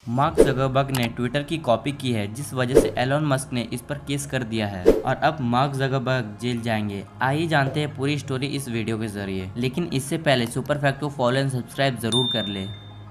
Mark Zuckerberg ने Twitter की copy की है, जिस वजह से एलन मस्क ने इस पर केस कर दिया है और अब मार्क ज़करबर्ग जेल जाएंगे। आइए जानते हैं पूरी स्टोरी इस वीडियो के जरिए, लेकिन इससे पहले सुपर फैक्ट को फॉलो एंड सब्सक्राइब जरूर कर ले।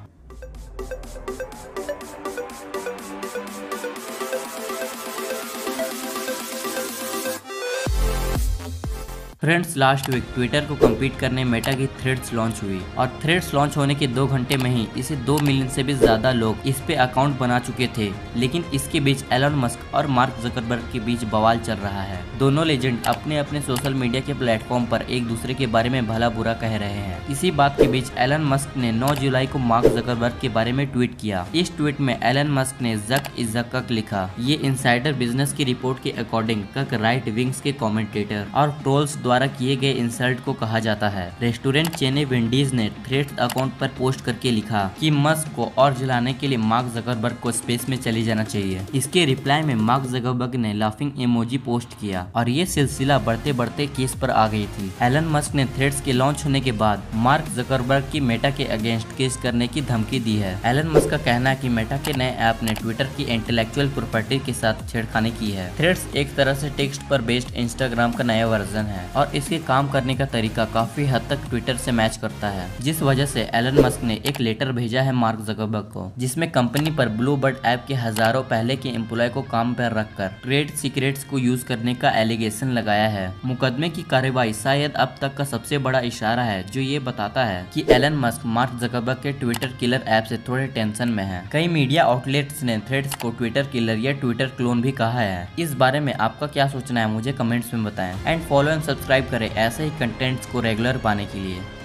फ्रेंड्स, लास्ट वीक ट्विटर को कम्पीट करने मेटा की थ्रेड्स लॉन्च हुई और थ्रेड्स लॉन्च होने के 2 घंटे में ही इसे 2 मिलियन से भी ज्यादा लोग इस पे अकाउंट बना चुके थे। लेकिन इसके बीच एलन मस्क और मार्क ज़करबर्ग के बीच बवाल चल रहा है। दोनों लेजेंड अपने अपने सोशल मीडिया के प्लेटफॉर्म पर एक दूसरे के बारे में भला बुरा कह रहे हैं। इसी बात के बीच एलन मस्क ने 9 जुलाई को मार्क ज़करबर्ग के बारे में ट्वीट किया। इस ट्वीट में एलन मस्क ने जक इज कक लिखा। ये इनसाइडर बिजनेस की रिपोर्ट के अकॉर्डिंग कक राइट विंग्स के कमेंटेटर और ट्रोल्स द्वारा किए गए इंसल्ट को कहा जाता है। रेस्टोरेंट चेन वेंडीज ने थ्रेड्स अकाउंट पर पोस्ट करके लिखा कि मस्क को और जलाने के लिए मार्क ज़करबर्ग को स्पेस में चले जाना चाहिए। इसके रिप्लाई में मार्क ज़करबर्ग ने लाफिंग इमोजी पोस्ट किया और ये सिलसिला बढ़ते बढ़ते केस पर आ गई थी। एलन मस्क ने थ्रेड्स के लॉन्च होने के बाद मार्क ज़करबर्ग की मेटा के अगेंस्ट केस करने की धमकी दी है। एलन मस्क का कहना है कि मेटा के नए ऐप ने ट्विटर की इंटेलेक्चुअल प्रॉपर्टी के साथ छेड़खानी की है। थ्रेड्स एक तरह से टेक्स्ट पर बेस्ड इंस्टाग्राम का नया वर्जन है और इसके काम करने का तरीका काफी हद तक ट्विटर से मैच करता है, जिस वजह से एलन मस्क ने एक लेटर भेजा है मार्क ज़करबर्ग को, जिसमें कंपनी पर ब्लू बर्ड ऐप के हजारों पहले के एम्प्लॉय को काम पर रखकर ट्रेड सीक्रेट्स को यूज करने का एलिगेशन लगाया है। मुकदमे की कार्रवाई शायद अब तक का सबसे बड़ा इशारा है, जो ये बताता है कि एलन मस्क मार्क ज़करबर्ग के ट्विटर किलर ऐप से थोड़े टेंशन में है। कई मीडिया आउटलेट्स ने थ्रेड्स को ट्विटर किलर या ट्विटर क्लोन भी कहा है। इस बारे में आपका क्या सोचना है, मुझे कमेंट्स में बताएं एंड फॉलो एंड सब्सक्राइब करें ऐसे ही कंटेंट्स को रेगुलर पाने के लिए।